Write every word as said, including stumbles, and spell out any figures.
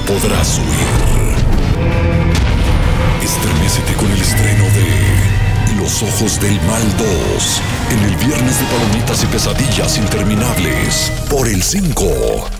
podrás huir. Estremécete con el estreno de Los Ojos del Mal dos en el viernes de palomitas y pesadillas interminables por el cinco.